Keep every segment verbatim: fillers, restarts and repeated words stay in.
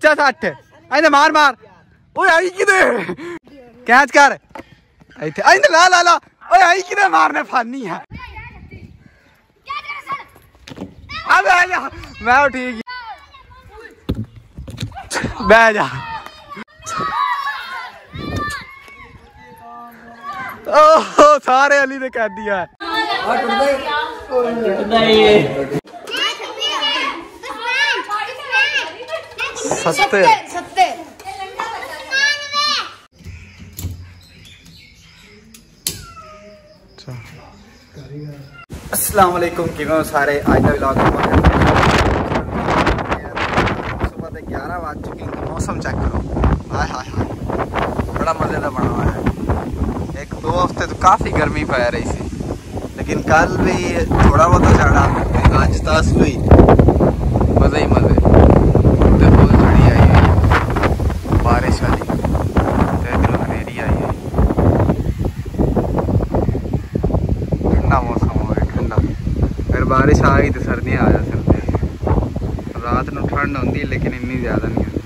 पचवंजा सठ आइंदे मार मार ओए आई किदे कैच कर इथे आइंदे ला ला ला ओए आई किदे मारने फानी है अबे आ जा मैं ठीक बैठ जा ओह सारे अली ने कह दिया सत्तर अस्सलाम वालेकुम किवें सारे अज का व्लॉग सुबह के ग्यारह बज चुके हैं। मौसम चेक करो हाय हाय हाय बड़ा मजे का बना हुआ है। एक दो हफ्ते तो काफ़ी गर्मी पै रही थी लेकिन कल भी थोड़ा बहुत चढ़ा आज दस भी मज़े ही मज़े देखो थोड़ी आई हुई बारिश वाली इधर हनेरी आई है ठंडा मौसम हो गया ठंडा अगर बारिश आ गई तो सर्दियाँ आ जा सकती रात में ठंड होती लेकिन इन्नी ज़्यादा नहीं होती।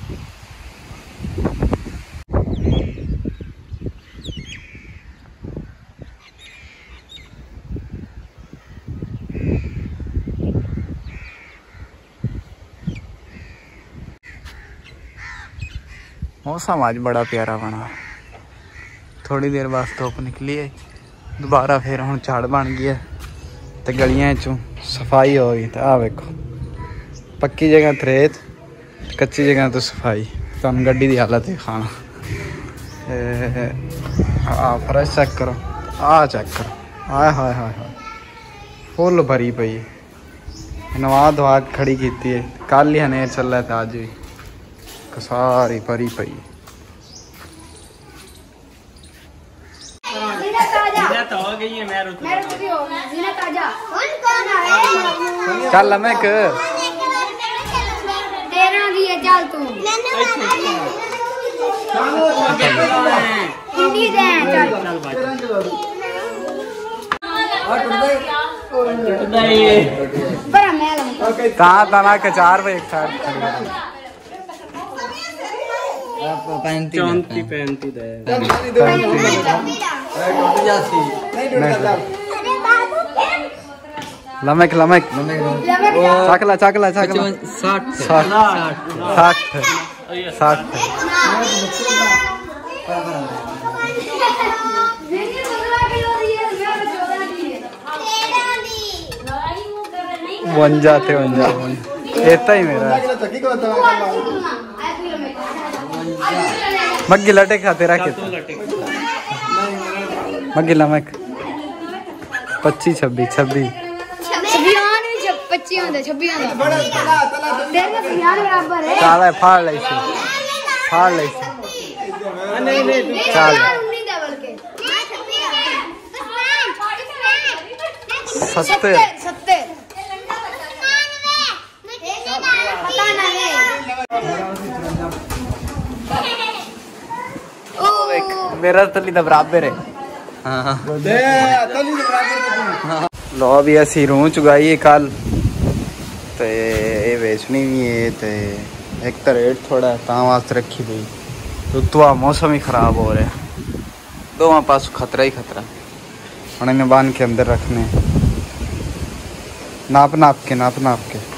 मौसम आज बड़ा प्यारा बना थोड़ी देर बाद धुप निकली है दोबारा फिर हम झाड़ बन गया तो गलियां चों सफाई हो गई तो आ वेखो पक्की जगह थरेत कच्ची जगह तो सफाई तुम गड्डी की हालत है खाना आ फर्श चेक करो आ चेक करो हाय हाय हाय हाय फुल भरी पई नवा धवा खड़ी की है कल ही हनेर चल रहा था आज भी सारी भरी पई चल लमेक तना कचार पे एक साइड चौंती पैंती लमक लमक चाकला चाकला चाकला साठ साठ साठ वंजा थे वंजा इतना ही मेरा मग्गी लटे खाते रखे मग्गी लमक पच्चीस छब्बीस छब्बीस चाल फाड़ ली फाड़ ली चाल सत्तर मेरा तली तो बराबर है लो भी असी रूह चुगाई कल तो ये बेचनी भी है तो एक तो रेट थोड़ा ता वास्ते रखी पई तो तो मौसम ही खराब हो रहा है दोवां पास खतरा ही खतरा हम इन्हें बांध के अंदर रखने नाप नाप के नाप नाप के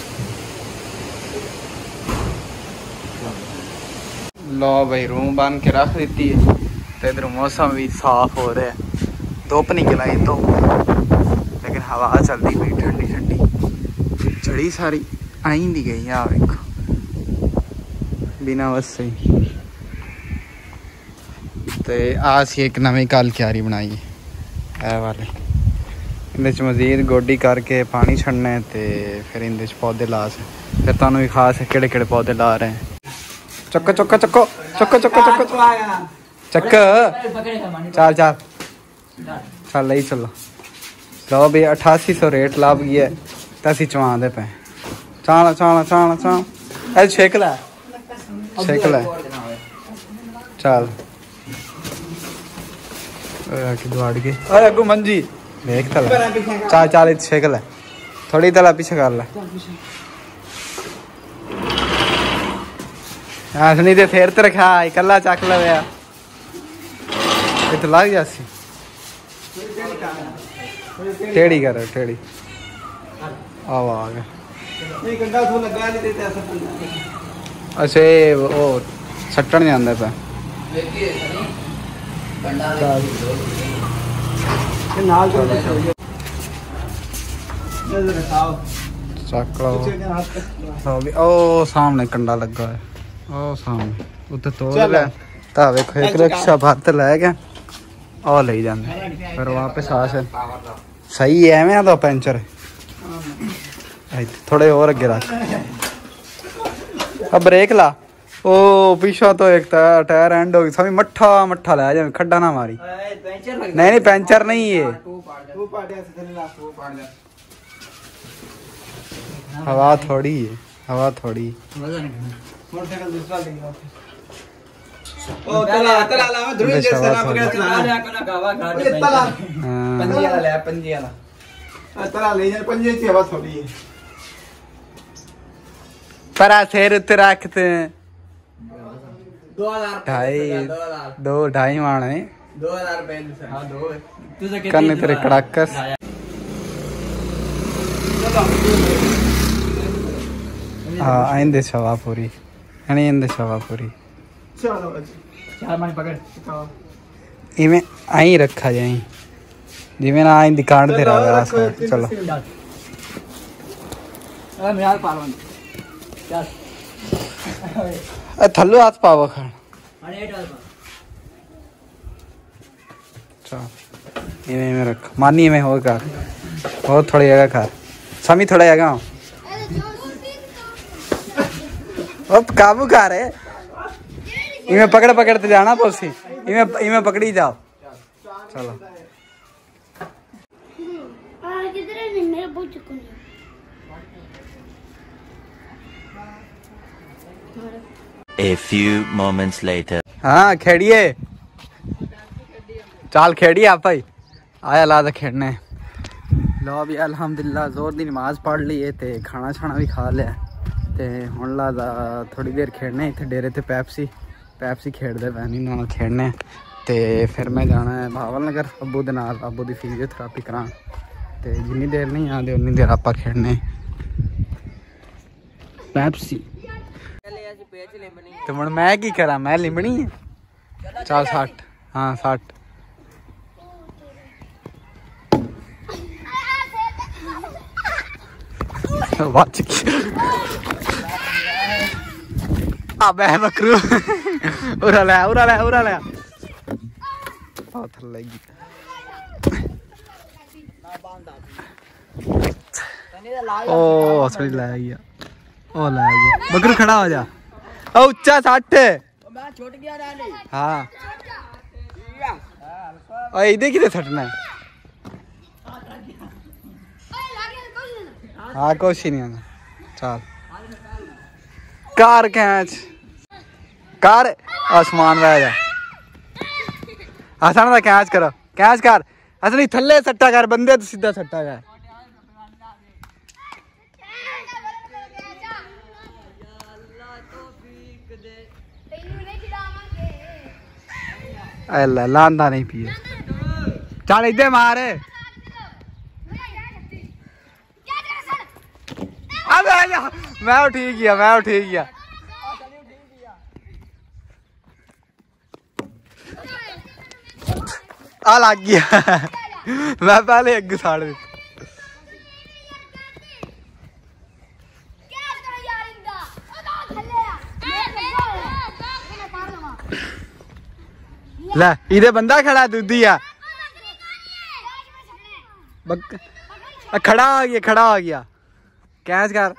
लो भाई रूम बांध के रख देती है तो इधर मौसम भी साफ हो रहा है धुप निकल आई तो लेकिन हवा चलती पई ठंडी ठंडी झड़ी सारी आई दी गई आ वेखो बिना बस ही तो आज एक नवी कल क्यारी बनाई है वाले इन मजीद गोडी करके पानी छड़ना है तो फिर इन पौधे ला से फिर तुहानू भी खास केड़े केड़े पौधे ला रहे हैं चक्को चक्को चक्को चक्को चक्को चक्को चक्क चार चार चल ही चलो लो भी अठासी सौ रेट लाभ गया तो असी चवा दे पे चाला चाला चाला चाल ए छेक लै छेक लै चल दौड़ गए अगू मंजी देख तला चार चाल छेक लै थोड़ी तला पीछे कर लै हसनी ते सिर ते रखा इकला चक लवे तो लग जासी टेढ़ी कर टेढ़ी आओ आ गया अच्छा वो सट्टन जाता पे ओ सामने कंडा लगा है ओ सामने उत्ते तोड़ ले ता वेखो एक रिक्शा भर लै गया ओ ले जांदे फिर वापस आ सही है एवें तो पंचर थोड़े और अगे रख अब ब्रेक ला ओ पीछा तो एक टायर एंड हो गई सभी मट्ठा मट्ठा लै जा खड्डा ना मारी नहीं नहीं पंचर नहीं है हवा थोड़ी है हवा थोड़ी ओ तला तला ला ध्रुव जैसे ना पकड़ चला ले कोना गावा घाट पे तला पंजी वाला ले पंजी वाला तला ले जा पंजे से हवा थोड़ी है परा शेर उते रखते दो हज़ार ढाई दो ढाई माने दो हज़ार रुपए हां दो तुझे कितने करने तेरे कड़ाकस हां आइंदे सवा पूरी हनी इंदे सवा पूरी चलो चार मानी पकड़ इवें आई रखा जाए जिवें ना आई दुकान ते रहा चलो ए मेरा पालवन चल ए थल्लो हाथ पावा खान अरे डाल पा चल इवें में रख मानी में होगा बहुत थोड़ी जगह खा समी थोड़ा जगह अब काबू कर रहे इमें पकड़ पकड़ते जाना पौसी इमें इमें पकड़ी जाओ चलो A few moments later. हाँ खेड़िए चाल खेड़िए आप ही आया लादा खेड़ने लो भी अल्हम्दुलिल्लाह जोर दी नमाज पढ़ ली है ते खाना छाना भी खा लिया ते हुण लादा थोड़ी देर खेड़ने इत्थे डेरे ते पैप्सी पैप्सी खेड़दे पैनी ना खेड़ने ते फिर मैं जाना है भावल नगर अब्बू दे नाल अब्बू दी फिजियोथेरेपी करां ते जिन्नी देर नहीं आंदे उन्नी देर आपां खेड़ने पैप्सी तो हुण मैं की करा मैं लिमणी है चल साठ हाँ साठ बच अबे मकरू उरा ले उरा ले उरा ले पत्थर लगी ओ सही ले गया ओ ले गया मकरू खड़ा हो जा ओ उच्चा साठ मैं छोट गया रानी हां ओ इधर किधर सटना है हाँ कुछ ही नहीं आना चल कार कैच कार आसमान में जा आसान कैच करो कैच कर असली थल्ले सट्टा कर बंदे तो सीधा सट्टा कर अल्लाह लांदा नहीं पिए चल इधर मार मैं ठीक गया मैं ठीक गया आ लग गया मैं पहले अग साड़ दी ले इधर बंदा खड़ा दूधी है खड़ा आ गया खड़ा आ गया कैच कर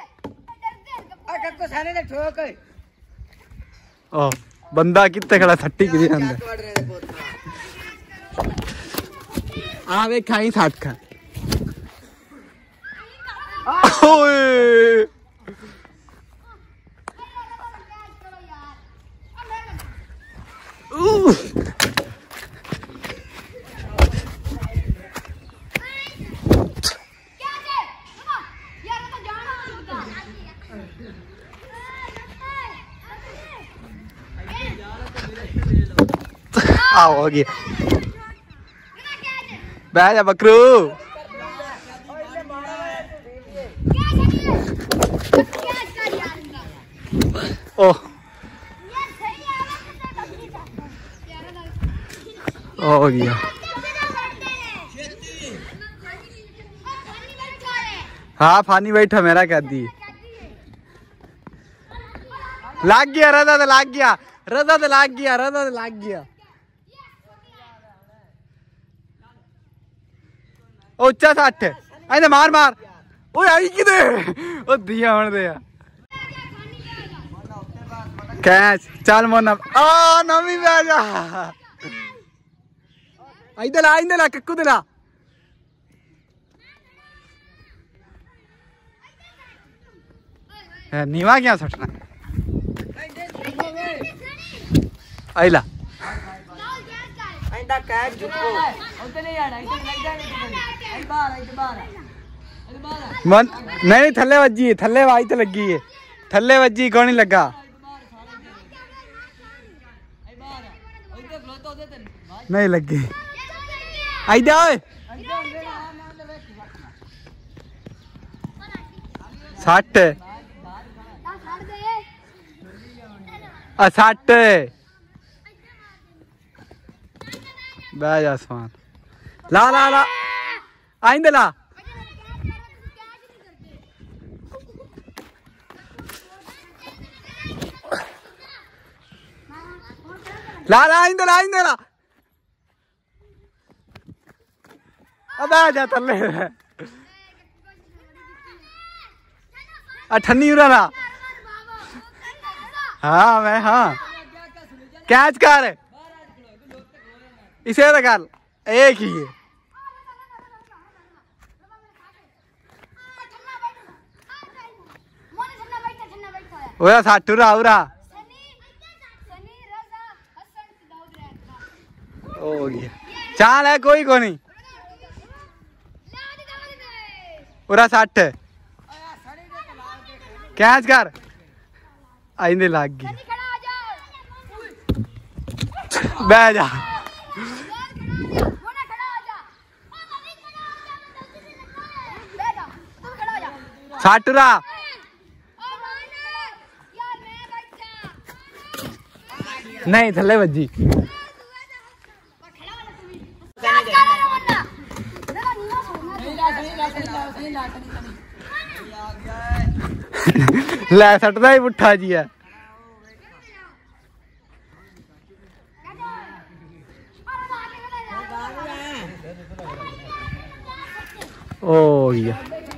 ओ बंदा कितने खड़ा सट्टी किधर अंदर आ वे खाई साठ खा ओए आओ हो गया बह जा बकरू ओ हो गया हाँ फानी बैठा मेरा कह दी लाग गया रदा तो लाग गया रदा तो लाग गया रदा तो लाग गया उच्चा सट आई मार मार ओ आई कि ओ दिया होने दे कैच चल मोना आ नवी पे आ जा इधर ला इधर ला कक्कू दे ला नीवा क्या सटना आइला मन नहीं थल्ले वजी थल्ले वाई तो लगी है थल्ले वजी कौन नहीं लगा नहीं लगी आइदा सट सट बह जा आसमान ला ला ला आइंदे ला ला ला आइंदे ला आइंदे ला अब आ जा तले अठन्नी उरा ला हाँ मैं हाँ कैच कर इसे तो कर एक ही है ओया साठ उरा उरा हो गया चाल है कोई को नहीं उरा साठ कैच कर आइंदे लाग गई बह जा साठ उरा नहीं थल्ले बजी लै सटदा ही पुट्ठा जी है ओ गया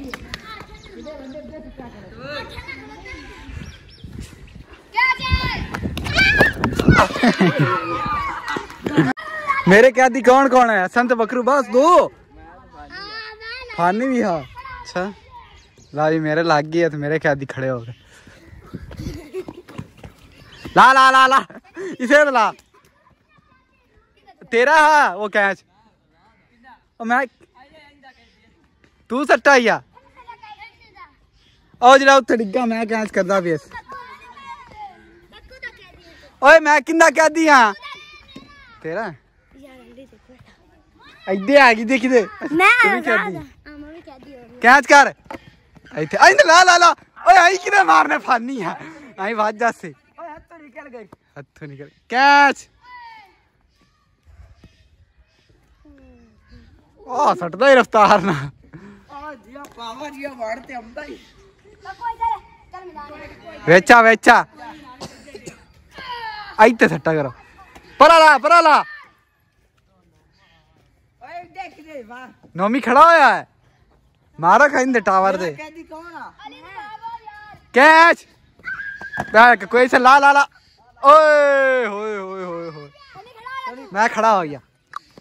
मेरे क्या दी कौन कौन है संत बकरू बस दो फानी भी हाँ अच्छा ला भी मेरे लाग गई है तो मेरे क्या दी खड़े हो गए ला ला ला ला इसे तो ला तेरा हाँ वो कैच मैं तू सट्टा ही आ ओ जरा उत्थे डिग्गा मैं कैच करदा पिया ओए मैं किंदा कह दिया तेरा इधे आ गई देखी दे मैं कैच कर इथे आई ला ला ला ओए आई किने मारने फानी है आई वाजा से ओए हाथ निकल गए हाथ निकल कैच ओ सटदा ही रफ्तार ना आ जिया पावा जिया वाड़ते हमदा ही वेचा वेचा आई ते सट्टा करो परा ला परा ला ओए देख दे वाह नोमी खड़ा होया है मारा खाइन दे टावर दे कैच बैक कोई से ला ला ला ओए होए होए होए होए मैं खड़ा हो गया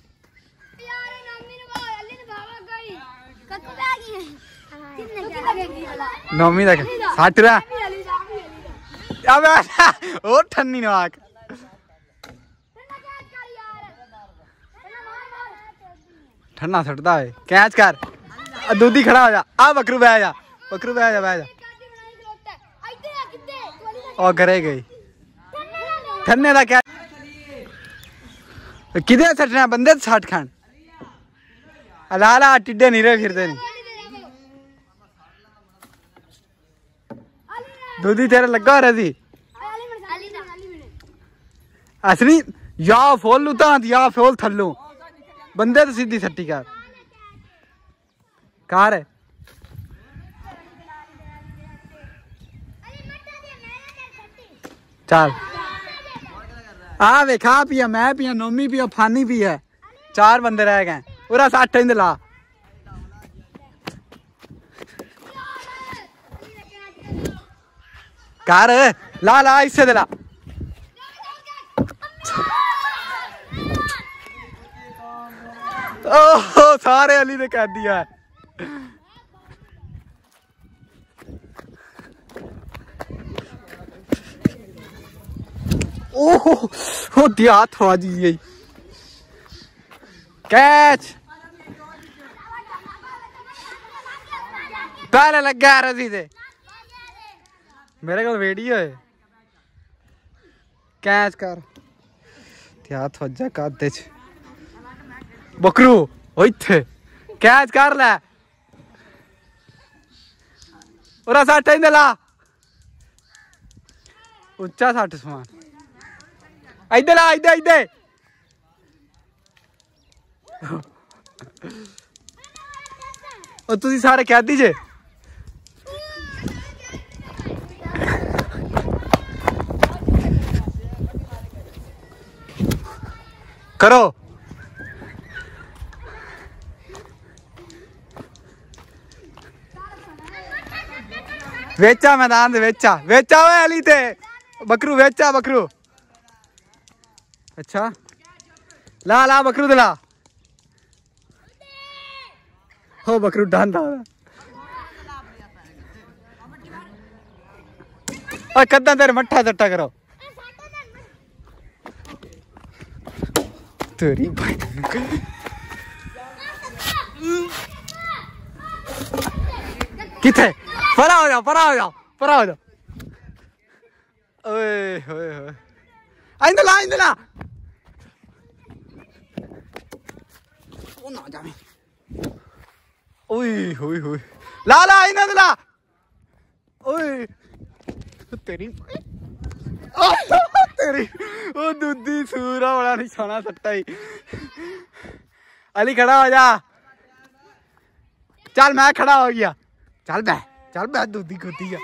नौमी तक साठ रहा अब ओ ठन्नी नवाक ठन्ना सटदा है कैच कर दूधी खड़ा हो जा आ बकरू बह जा बकरू बह जा बह जा और करे गई ठन्ने का क्या किधे सटना बंदे सट खान अलाला टिड्डे नहीं रहे फिरते नहीं दूधी तेरा लगा हो रहा थी असली या फुल उतां या फुल थल्लो बंदे तो सीधी सट्टी कर कार है चल आ वे खा पिया मैं पिया नोमी पिया फानी पिया चार बंदे रह गए पूरा सठ इंद ला कार ला ला इससे दे ला ओह सारे अली ने कह दिया है ओह हो दिया थोड़ा जी यही कैच पहले लग गया रसी से मेरे को वीडियो है कैच कर क्या थोड़ा काते बकरू ओइथे कैच कर ले उरा सट इंदे ला उच्चा सट समान इधर ला इधर इधर और तुसी सारे कह दीजिए करो वेचा मैदान दे वेचा वेचा ओए अली ते बकरू वेचा बकरू अच्छा ला ला बकरू दे ला हो बकरू डांदा और कद्दा तेरे मट्ठा चट्टा करो तेरी भाई किथे परा हो जाओ परा हो जाओ परा हो जाओ ओए ओए ओए आइंदा ला आइंदा ला ओ ना जावे ओए ओए ओए ला ला आइंदा ला ओए तेरी ओ तेरी ओ दूधी सूरा बड़ा निशाना सट्टा ही अली खड़ा हो जा चल मैं खड़ा हो गया चल बह चल बह दूधी कुत्ती है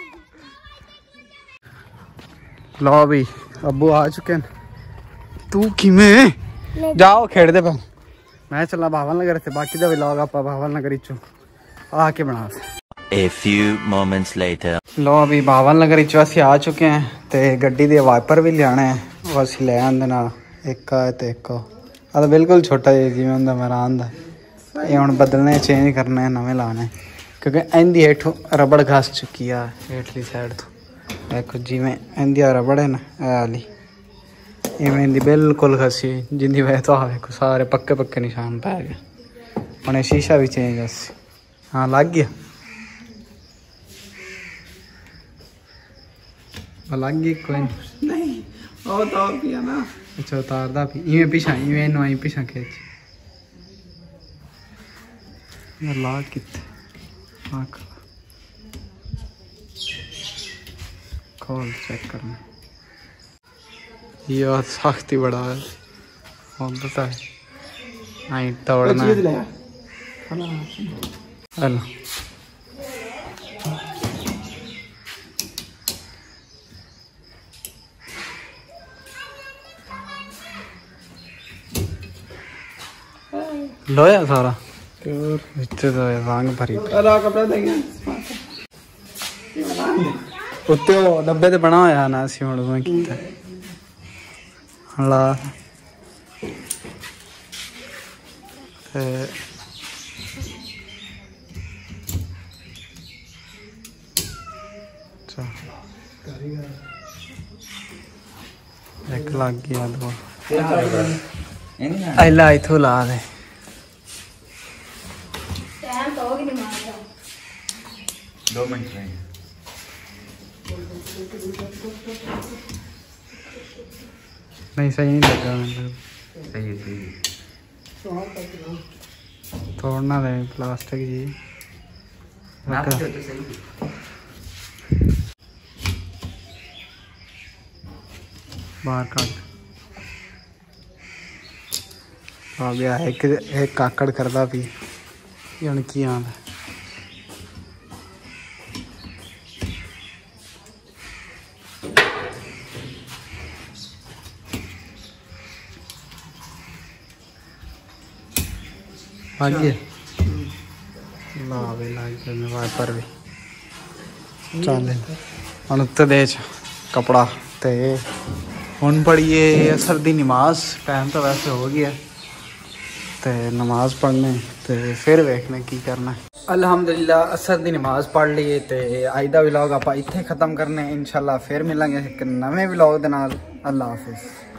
लो भी अब्बू आ चुके हैं तू किमें जाओ खेड़ दे पर मैं चला भावल नगर से बाकी का व्लॉग आप भावल नगर चो आके बना A few moments later लो अभी भावल नगर चो असि आ चुके हैं ते गड्डी दे वाइपर भी लियाने हैं वो असि ले आंदे ना एक है ते एक आ तो बिल्कुल छोटा है जिवें हुंदा मेरा आंदा ये हुण बदलने चेंज करने नवे लाने क्योंकि इंदी हेठों रबड़ घस चुकी है हेठली साइड तो देखो जिवें इंदी रबड़ है ना वाली इवें इंदी बिल्कुल घसी जिंदी वजह तो आ देखो सारे पक्के पक्के निशान पै गए हुण शीशा भी चेंज है हाँ लग गया लग गई कोई नहीं और तो और किया ना अच्छा उतारदा भी इवें पीछा इवें नो आई पीछा खींच यार ला किथे आख खोल चेक करना ये सख्त ही बड़ा है और पता है आई तोड़ना है हेलो लोया सारा इतने तो रंग भरी उत्ते डब्बे ते बना होया ना असी हुण उवें कीता ला ते एक लग गया दो अला इथों ला दे दो मिनट में नहीं सही नहीं लगा सही है सही है। तोड़ना दे प्लास्टिक जी नाप दो तो सही। बाहर काट आ गया एक एक काकड़ करदा भी हूँ की हाल है। आगे ला वे लागे वाइपर भी चल हम उत्ते दे कपड़ा ते हुन पढ़िए असर दी नमाज। टाइम तो वैसे हो गया ते नमाज पढ़ने ते फिर वेखने की करना है। अल्हम्दुलिल्लाह असर दी नमाज पढ़ ली ते अज दा व्लॉग आप इत्थे खत्म करने। इंशाल्लाह फिर मिलांगे एक नवे व्लॉग दे नाल। अल्लाह हाफिज़।